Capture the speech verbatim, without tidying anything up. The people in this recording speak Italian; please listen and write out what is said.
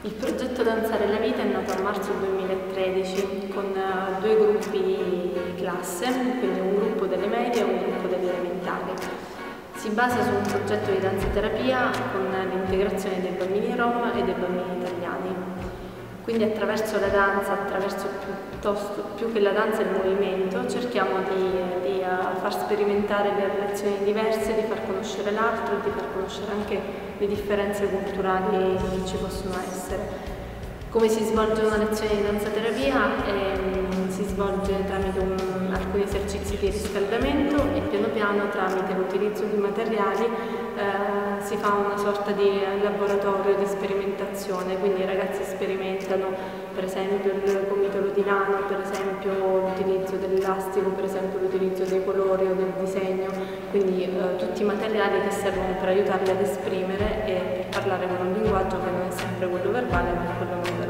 Il progetto Danzare la Vita è nato a marzo duemilatredici con due gruppi di classe, quindi un gruppo delle medie e un gruppo delle elementari. Si basa su un progetto di danzaterapia con l'integrazione dei bambini rom e dei bambini italiani. Quindi attraverso la danza, attraverso piuttosto, più che la danza e il movimento, cerchiamo di, di uh, far sperimentare le relazioni diverse, di far conoscere l'altro e di far conoscere anche le differenze culturali che ci possono essere. Come si svolge una lezione di danzaterapia? Eh, si svolge tramite un, alcuni esercizi di riscaldamento e piano piano tramite l'utilizzo di materiali eh, si fa una sorta di laboratorio di sperimentazione, quindi i ragazzi sperimentano per esempio il gomitolo di lana, per esempio l'utilizzo dell'elastico, per esempio l'utilizzo dei colori o del disegno, quindi eh, tutti i materiali che servono per aiutarli ad esprimere e parlare con un linguaggio che non è sempre quello verbale ma quello non verbale.